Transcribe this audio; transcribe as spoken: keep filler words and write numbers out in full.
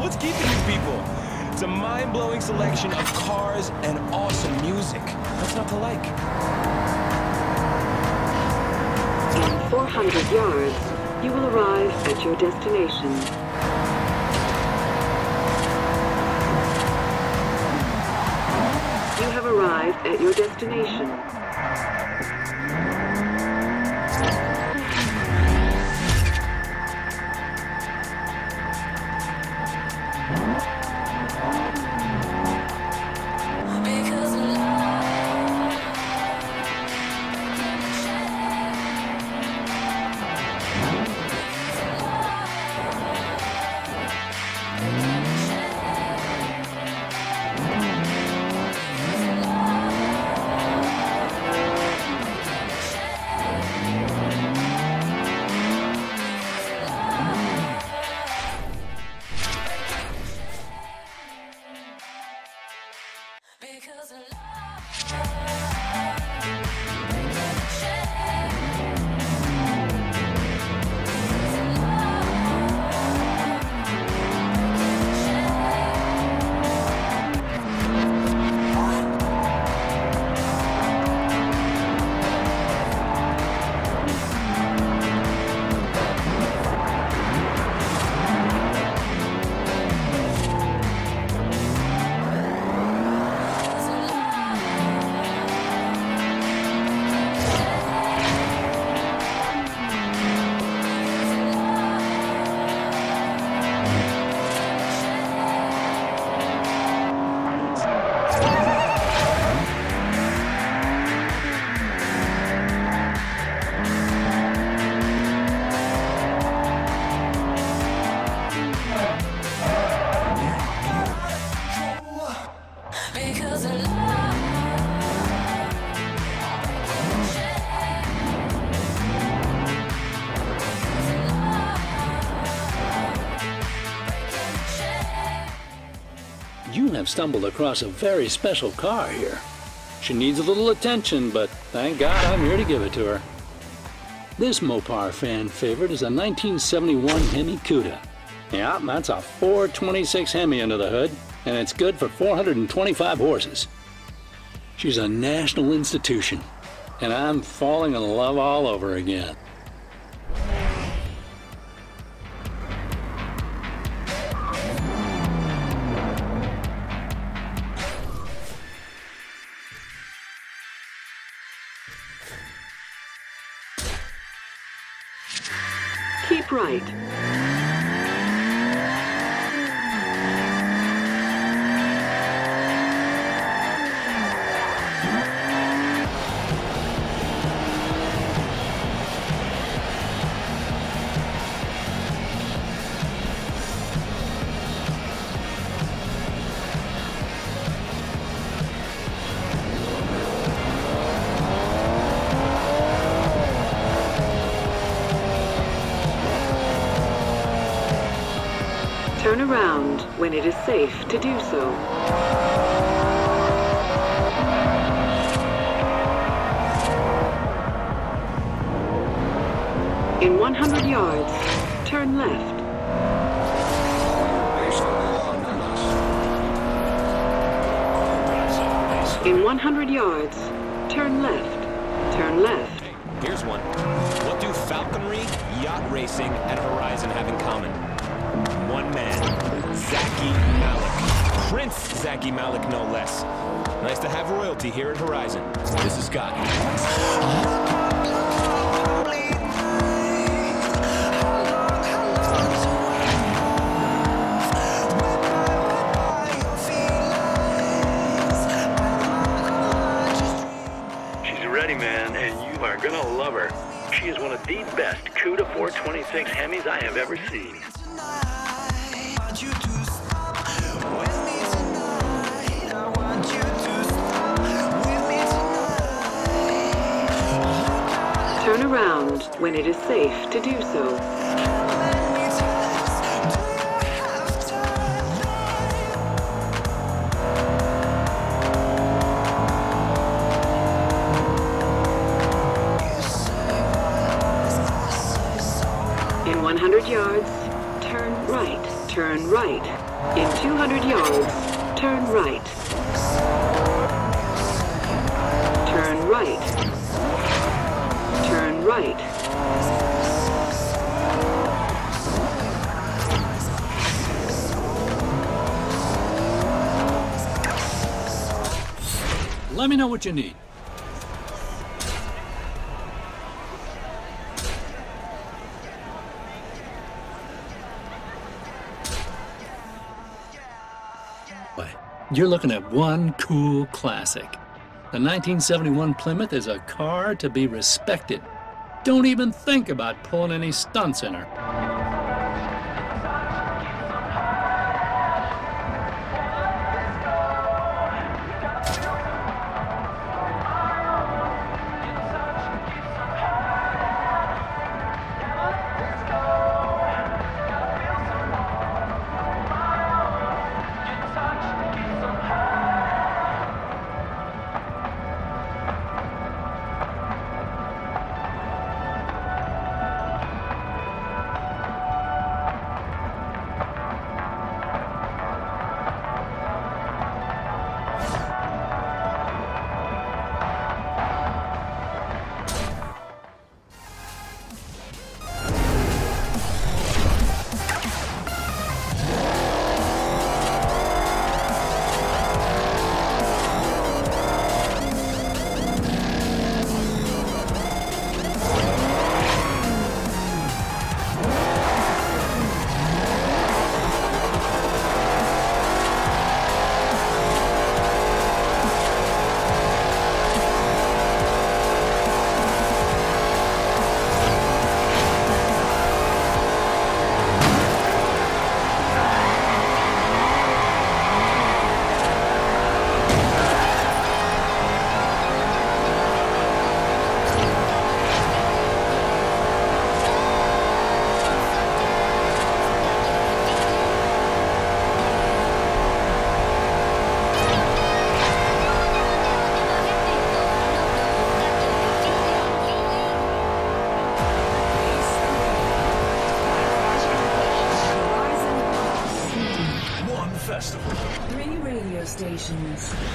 What's keeping you people? It's a mind-blowing selection of cars and awesome music. What's not to like? In four hundred yards, you will arrive at your destination. You have arrived at your destination. You have stumbled across a very special car here. She needs a little attention, but thank God I'm here to give it to her. This Mopar fan favorite is a nineteen seventy-one HEMI Cuda. Yeah, that's a four twenty-six HEMI under the hood, and it's good for four hundred twenty-five horses. She's a national institution, and I'm falling in love all over again. Keep right. Turn around when it is safe to do so. In one hundred yards, turn left. In one hundred yards, turn left. Turn left. Hey, here's one. What do falconry, yacht racing, and Horizon have in common? One man, Zaki Malik. Prince Zaki Malik, no less. Nice to have royalty here at Horizon. This is Scott. She's ready, man, and you are gonna love her. She is one of the best Cuda four twenty-six Hemis I have ever seen. Turn around when it is safe to do so. In one hundred yards, turn right. Turn Turn right. In two hundred yards, turn right. Turn right. Turn right. Let me know what you need. You're looking at one cool classic. The nineteen seventy-one Plymouth is a car to be respected. Don't even think about pulling any stunts in her. Three radio stations.